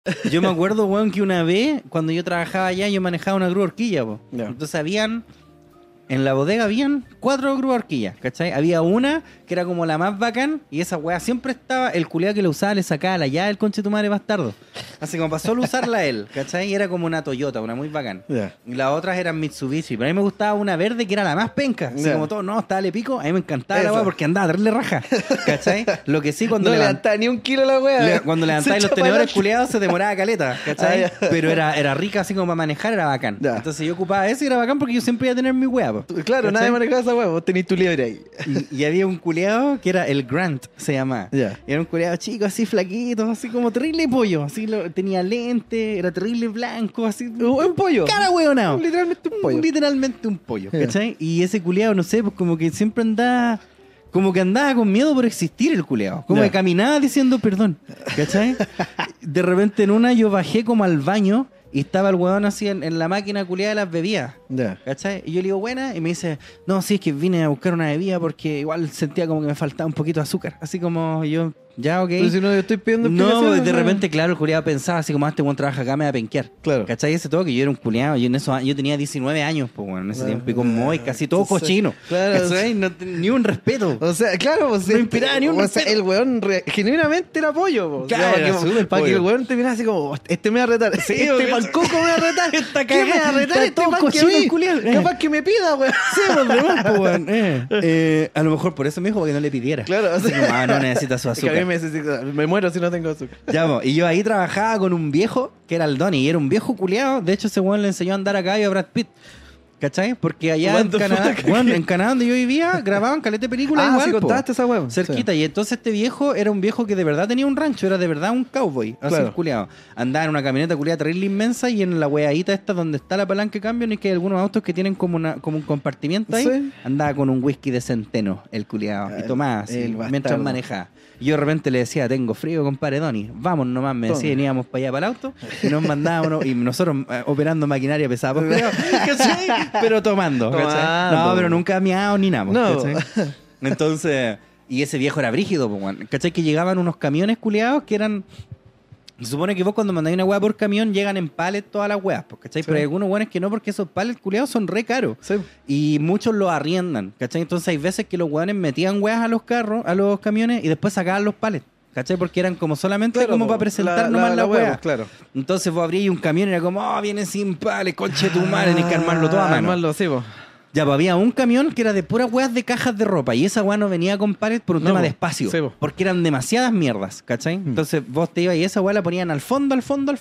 Yo me acuerdo, weón, que una vez, cuando yo trabajaba allá, yo manejaba una grúa horquilla, po. Ya. Entonces en la bodega habían 4 grúas horquillas, ¿cachai? Había una que era como la más bacán y esa weá siempre estaba, el culiado que la usaba le sacaba la llave del conche tu madre bastardo. Así como para solo usarla él, ¿cachai? Y era como una Toyota, una muy bacán. Ya. Y las otras eran Mitsubishi, pero a mí me gustaba una verde que era la más penca. Así Ya. como todo, no, estaba le pico, a mí me encantaba la Esa. weá porque andaba a darle raja, ¿cachai? Lo que sí, cuando No levant- levantaba ni un kilo la wea. cuando levantáis Se los echa tenedores pa'lante. culiados se demoraba caleta, ¿cachai? Ah, ya. Pero era rica así como para manejar, era bacán. Ya. Entonces yo ocupaba eso y era bacán porque yo siempre iba a tener mi weá, po. Claro, ¿cachai? nadie manejaba esa wea, vos tenés tu libre ahí. Y había un culeado que era el Grant, se llamaba. Ya. Era un culeado chico, así flaquito, así como terrible pollo. Así tenía lente, era terrible blanco, así. Un pollo. Cara hueonado. Literalmente un pollo. Literalmente un pollo, Ya. ¿cachai? Y ese culeado, no sé, pues como que siempre andaba. Como que andaba con miedo por existir el culeado. Como Ya. que caminaba diciendo perdón, ¿cachai? De repente en una yo bajé como al baño y estaba el hueón así en la máquina culeada de las bebidas. Ya. ¿Cachai? Y yo le digo, buena, y me dice, no, sí, es que vine a buscar una bebida porque igual sentía como que me faltaba un poquito de azúcar. Así como yo, ya, ok. Pero si no, yo estoy pidiendo No, explicaciones, de ¿no? repente, claro, el culiado pensaba así como, este buen trabaja acá, me va a penquear. Claro. ¿Cachai? Ese todo que yo era un culiado, yo tenía 19 años, pues bueno, en ese tiempo, y como hoy casi todo Entonces, cochino. claro. ¿Cachai? Ni un respeto. O sea, claro, pues, No inspiraba ni un o sea, respeto. el weón genuinamente era pollo, po. Claro, O sea, era súper para que el pollo. weón te mirara así como, este me va a retar, Sí, este porque- palcoco me va a retar, Está ¿qué me va a cagado, retar está este todo más que cochino a mí? el culiao. Capaz que me pida, weón. Sí, pues, de más, pues, weón. A lo mejor por eso me dijo, porque no le pidiera. Claro, o Así sea, como, no necesita su Es que a azúcar. mí me muero si no tengo azúcar. Ya, po, y yo ahí trabajaba con un viejo que era el Donnie, y era un viejo culiado. De hecho, ese weón le enseñó a andar a caballo a Brad Pitt. ¿Cachai? Porque allá What en the Canadá, fuck? weón, en Canadá donde yo vivía, grababan caleta de películas igual, sí po, contaste esa weón. cerquita. Y entonces este viejo era un viejo que de verdad tenía un rancho, era de verdad un cowboy, así Claro. culiado. Andaba en una camioneta culiada terrible inmensa y en la weadita esta donde está la palanca de cambio, no es que hay algunos autos que tienen como un compartimiento ahí. Sí. Andaba con un whisky de centeno, el culiado, y tomaba así, el mientras bastardo. manejaba. Y yo de repente le decía, tengo frío, compadre Donny, vamos nomás, me decía, Toma. y íbamos para allá para el auto, y nos mandábamos, y nosotros operando maquinaria pesada, pues, ¿cachai? Pero tomando, ¿cachai? Tomando. No, pero nunca miado ni nada, pues, No. ¿cachai? Entonces, y ese viejo era brígido, pues, weón. ¿Cachai? Que llegaban unos camiones culiados que eran... Se supone que vos cuando mandáis una hueá por camión llegan en pallet todas las hueás, pues, ¿cachai? Sí. Pero hay algunos hueones que no, porque esos pallets culiados son re caros. Sí. Y muchos los arriendan, ¿cachai? Entonces hay veces que los hueones metían hueás a los carros, a los camiones, y después sacaban los pallets, ¿cachai? Porque eran como solamente Claro, como po, para presentar nomás la, la hueá. hueá, claro. Entonces vos abríais un camión y era como, viene sin pallets, conche tu madre, tenés que armarlo todo a mano. Armarlo, sí, po. Ya, pues había un camión que era de puras hueás de cajas de ropa y esa hueá no venía con pallet por un No, tema po. de espacio. Sí, po. Porque eran demasiadas mierdas, ¿cachai? Entonces vos te ibas y esa hueá la ponían al fondo.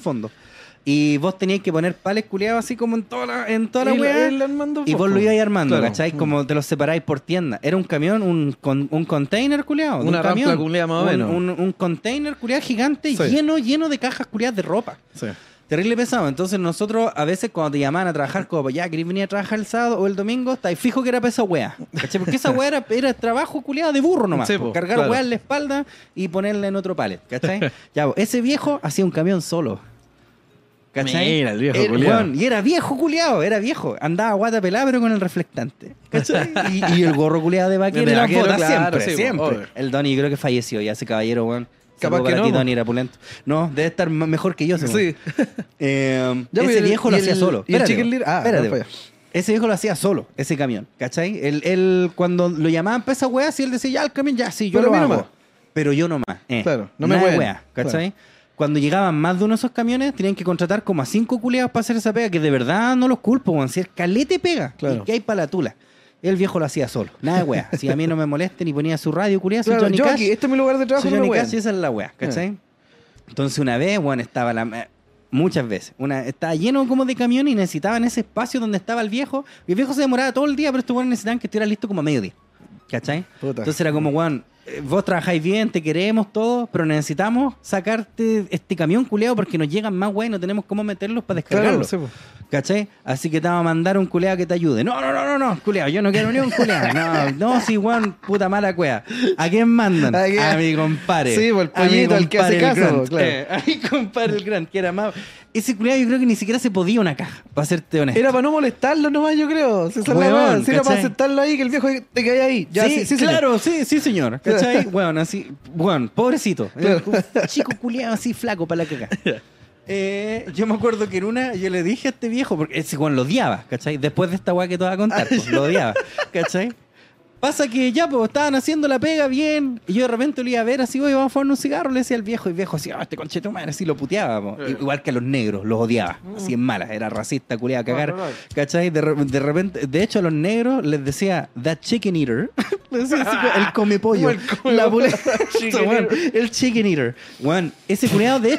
Y vos tenías que poner palets culiados así como en toda la Y hueá. el Armando Y vos Fosco. lo ibas armando, Claro. ¿cachai? Como te los separáis por tienda. Era un camión, un container culiado. Una rampla culiada más o menos. Un container culiado gigante Sí. lleno de cajas culiadas de ropa. Sí. Terrible pesado. Entonces nosotros a veces cuando te llamaban a trabajar, como ya querés venir a trabajar el sábado o el domingo, estáis fijo que era para esa wea. ¿Cachai? Porque esa wea era trabajo culiado de burro nomás. Sí, po. po, Cargar claro. wea en la espalda y ponerla en otro palet. ¿Cachai? Ya, po, ese viejo hacía un camión solo. ¿Cachai? Mira, el viejo Era, culiao. weón, y era viejo culiado, era viejo. Andaba guata pelada pero con el reflectante. ¿Cachai? Y el gorro culiado de vaquero De y las vaquero, botas claro, siempre, sí, po, siempre. obvio. El Donny creo que falleció ya, ese caballero, weón. Capaz Saludo que para no, ti, po. Donny, era pulento. No, debe estar mejor que yo, seguro. Sí. Ya, Ese pero viejo lo hacía solo. ¿Y el Espérate, Chicken Little? espérate, no, para allá. ese viejo lo hacía solo, ese camión, ¿cachai? Él cuando lo llamaban para esa weá, si él decía, ya el camión, ya, sí, yo Pero lo a mí hago. nomás. Pero yo nomás. Claro, no me Nada de mueven. weá, ¿cachai? Cuando llegaban más de uno de esos camiones, tenían que contratar como a 5 culiados para hacer esa pega, que de verdad no los culpo, weón. Si el calete pega, Claro. y que hay para la tula. El viejo lo hacía solo, nada de weá. Si a mí no me molesten y ponía su radio culiada, soy Claro, Johnny yo Cash. aquí, este es mi lugar de trabajo. Soy no me Johnny wean. Cash y esa es la weá, ¿cachai? Entonces una vez, bueno, estaba muchas veces. Estaba lleno como de camiones y necesitaban ese espacio donde estaba el viejo. Y el viejo se demoraba todo el día, pero estos weones necesitaban que estuviera listo como a mediodía. ¿Cachai? Puta. Entonces era como, weón, vos trabajáis bien, te queremos todo, pero necesitamos sacarte este camión culeado porque nos llegan más weón y no tenemos cómo meterlos para descargarlos. Claro, sí, po. ¿Cachai? Así que te vamos a mandar un culeado que te ayude. No, culeado, yo no quiero ni un culeado. No, sí, Juan, puta mala cuea. ¿A quién mandan? ¿A quién? A mi compadre. Sí, pues, el A mi pollito, el que hace compadre, caso, Grant. claro. A mi compadre el Grant, que era más... Ese culeado yo creo que ni siquiera se podía una caja, para serte honesto. Era para no molestarlo nomás, yo creo. Si esa es la Weón, weá. Si era para ¿cachai? sentarlo ahí, que el viejo te cae ahí. Ya, sí, señor. claro, sí, señor. ¿Cachai? Bueno, así, bueno, pobrecito. Claro. Un chico culiado así flaco para la caga. Yo me acuerdo que en una yo le dije a este viejo, porque ese weón lo odiaba, ¿cachai? Después de esta weá que te voy a contar, pues, lo odiaba, ¿cachai? Pasa que ya, pues, estaban haciendo la pega bien, y yo de repente lo iba a ver así, oye, vamos a fumar un cigarro, le decía al viejo, y el viejo así, este concheto madre, así lo puteaba, po. Igual que a los negros, los odiaba, así en malas, era racista, culiaba a cagar, ¿cachai? De repente, de hecho a los negros les decía, that chicken eater, les decía así, el come pollo, el chicken eater, weón, ese culiado, de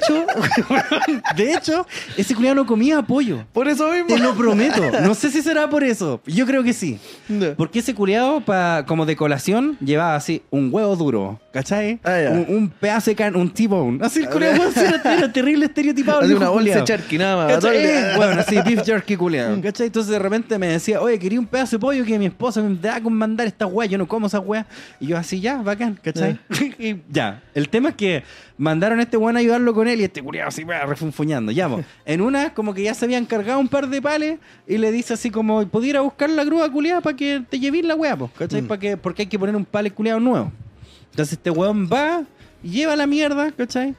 hecho, ese culiado no comía pollo. Por eso mismo. Te lo prometo. No sé si será por eso. Yo creo que sí. No. Porque ese culiado, como de colación, llevaba así un huevo duro, ¿cachai? Ya. Un pedazo de carne, un T-bone. Así el culiado era terrible estereotipado. Así el una viejo bolsa de culiao. charqui nada más. ¿Cachai? Bueno, así, beef jerky culiado. ¿Cachai? Entonces de repente me decía, oye, quería un pedazo de pollo que mi esposa me da con mandar esta weá. Yo no como esa weá. Y yo así, ya, bacán, ¿cachai? Y ya. El tema es que mandaron a este weón a ayudarlo con él y este culiado así, refunfuñando. Ya, po. En una, como que ya se habían cargado un par de pales y le dice así como, ¿podía ir a buscar la grúa culiada para que te lleves la weá, po? ¿Cachai? Porque hay que poner un palet culiado nuevo. Entonces este weón va, lleva la mierda, ¿cachai?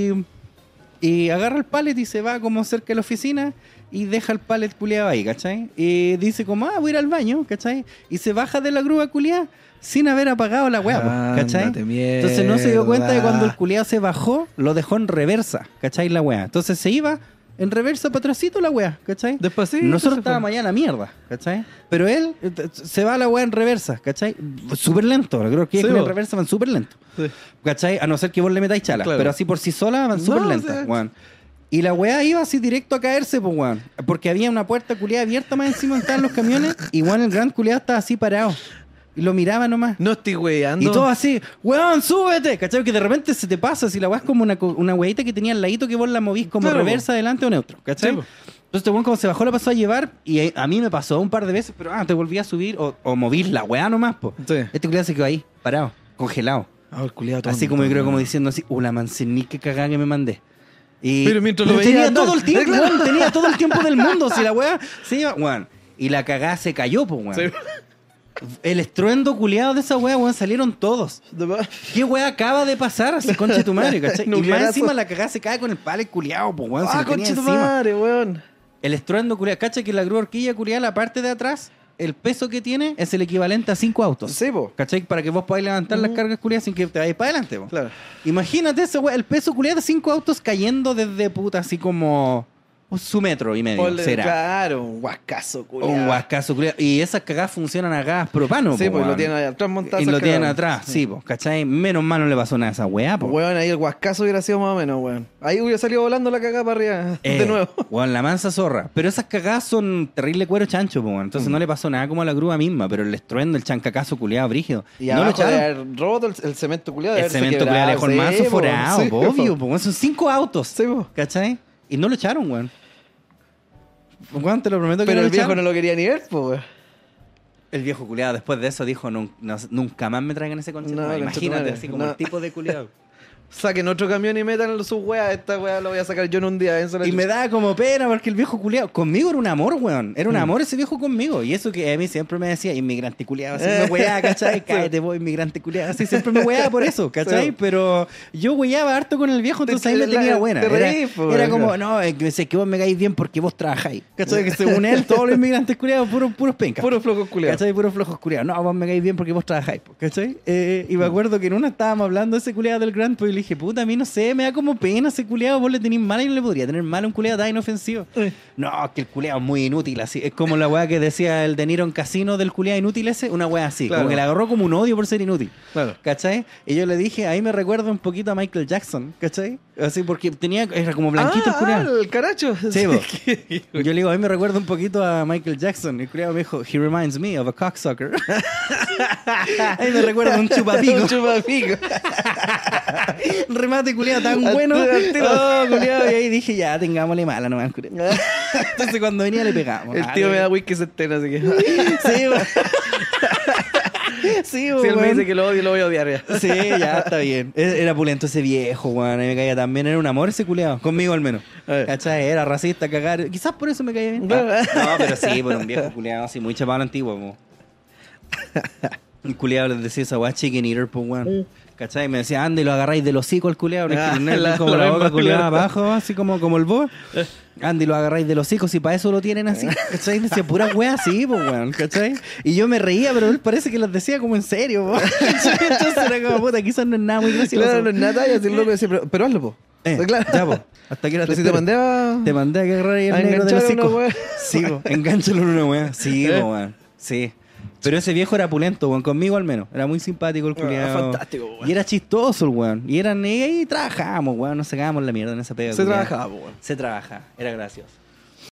Y agarra el palet y se va como cerca de la oficina y deja el palet culiado ahí, ¿cachai? Y dice como, voy a ir al baño, ¿cachai? Y se baja de la grúa culiada sin haber apagado la weá, po, ¿cachai? Ándate, mierda. Entonces no se dio cuenta de cuando el culiado se bajó, lo dejó en reversa, ¿cachai? La weá. Entonces se iba en reversa para atrásito la weá, ¿cachai? Despacito. Nosotros estábamos allá a la mierda, ¿cachai? Pero él se va a la weá en reversa, ¿cachai? Súper lento, creo que Sí, en bo. reversa van súper lento. Sí. ¿Cachai? A no ser que vos le metáis chala. Claro. Pero así por sí sola van súper No, lentas, sí. weón. Y la weá iba así directo a caerse, pues, weón. Porque había una puerta culiada abierta más encima donde estaban los camiones. Y weón, el gran culiado estaba así parado. Y lo miraba nomás. No estoy weyando. Y todo así, weón, súbete. ¿Cachai? Que de repente se te pasa. Si la weá es como una weadita que tenía al ladito que vos la movís como Claro, reversa, adelante o neutro. ¿Cachai? Sí, po. Entonces este weón como se bajó la pasó a llevar. Y a mí me pasó un par de veces. Pero te volví a subir o movís la weá nomás, po. Sí. Este culiado se quedó ahí, parado, congelado. El culiado tonto, Así como yo creo, como weón. diciendo así, la manzanique cagada que me mandé. Y, Pero mientras lo pero veía tenía andar. todo el tiempo, Claro. weón, tenía todo el tiempo del mundo. Si la weá se iba, weón. Y la cagada se cayó, pues, weón. Sí. El estruendo culiado de esa weá, weón, salieron todos. ¿Qué weá acaba de pasar? Así, concha tu madre, ¿cachai? Y más Nuclearazo. encima la cagada se cae con el palet culiado, pues, weón. Se lo tenía concha tu encima. madre, weón. El estruendo culiado, ¿cachai? Que la grúa horquilla culiada, la parte de atrás, el peso que tiene es el equivalente a 5 autos. Sí, po. ¿Cachai? Para que vos podáis levantar las cargas culiadas sin que te vayas para adelante, po. Claro. Imagínate ese el peso culiado de 5 autos cayendo desde puta, así como su metro y medio, será. Claro, un huascazo, culiado. Un huascazo culiado. Y esas cagadas funcionan a gas propano, Sí, po, pues lo weón. tienen ahí atrás montado. Y lo esas tienen cagadas. atrás, sí, po, ¿cachai? Menos mal no le pasó nada a esa weá, po. Weón, ahí el huascazo hubiera sido más o menos, weón. Ahí hubiera salido volando la cagada para arriba de nuevo. Weón, la mansa zorra. Pero esas cagadas son terrible cuero chancho, po, weón. Entonces no le pasó nada como a la grúa misma, pero el estruendo, el chancacazo culiado brígido. Y no lo abajo de echaron. haber roto el cemento culiado. El cemento culiado le dejó el mazo forado, obvio, po, weón. Son 5 autos. Sí, po. ¿Cachai? Y no lo echaron, weón. Weón, te lo prometo que Pero no el lo viejo echaron. no lo quería ni ver, pues, weón. El viejo culiado después de eso dijo, nunca más me traigan ese concepto. No, Imagínate, conchetumare, así como no. el tipo de culiado. Saquen otro camión y metan sus weas. Esta wea lo voy a sacar yo en un día. Eso Y me daba como pena porque el viejo culiado, conmigo era un amor, weón. Era un amor ese viejo conmigo. Y eso que a mí siempre me decía, inmigrante culiado, así me weaba, ¿cachai? Cállate vos, inmigrante culiado. Así siempre me weaba por eso, ¿cachai? Sí. Pero yo weaba harto con el viejo, entonces ahí me tenía buena. te reís, po, Era weón. como, no, sé que vos me caís bien porque vos trabajáis. ¿Cachai? Que según él, todos los inmigrantes culiados, puros pencas. Puros flojos culiados. ¿Cachai? Puros flojos culiados. No, vos me caís bien porque vos trabajáis, po, ¿cachai? Y me acuerdo que en una estábamos hablando de ese culiado del Grand, pues y le dije, puta, a mí no sé, me da como pena ese culiado, vos le tenés mal y no le podría tener mal a un culiado tan inofensivo. No, que el culiado es muy inútil, así. Es como la weá que decía el De Niro en Casino del culiado inútil ese, una weá así. Claro. Como que le agarró como un odio por ser inútil. Claro. ¿Cachai? Y yo le dije, ahí me recuerdo un poquito a Michael Jackson, ¿cachai? Así porque era como blanquito el culiado. el caracho. Sí, vos. Yo le digo, a mí me recuerda un poquito a Michael Jackson. El culiado me dijo, he reminds me of a cocksucker. Ahí me recuerda un chupapico. Un chupapico. Un remate culiado tan Al bueno. tiro. Oh, culiado. Y ahí dije, ya, tengámosle mala nomás, culiado. Entonces cuando venía le pegamos. El tío me da whisky centeno, así que. Sí, vos. Sí, vos, Si él me weón. dice que lo odio, lo voy a odiar ya. Sí, ya está bien. Era pulento ese viejo, weón. A mí me caía también. Era un amor ese culiado. Conmigo al menos. ¿Cachai? Era racista, cagar. Quizás por eso me caía bien. No, pero sí, por un viejo culiado así, muy chapado antiguo, po. El culiado les decía esa weá chicken eater, pues, weón. ¿cachai? Me decía, anda y lo agarráis del hocico al culeado. La como la boca misma, culeada claro. abajo, así como el bo. Anda y lo agarráis del hocico, si para eso lo tienen así, ¿cachai? Decía pura wea así, pues, weón, ¿cachai? Y yo me reía, pero él parece que las decía como en serio, po. Entonces era como, puta, quizás no es nada muy gracioso. Claro, no es nada talla, si el loco decía, pero hazlo, po. Claro. Ya, po. Hasta que era Pero si te mandé a... Te mandé a que agarrar ahí el a negro del enganchar a una hocico. wea. Sí, po. Engánchalo en una wea. Sí, po, weón. Sí. Pero ese viejo era pulento, weón, conmigo al menos. Era muy simpático el culiado. fantástico, weón. Y era chistoso el weón. Y ahí trabajábamos, weón. Nos sacábamos la mierda en esa pega. Se culiao. trabajaba, po, weón. Se trabajaba. Era gracioso.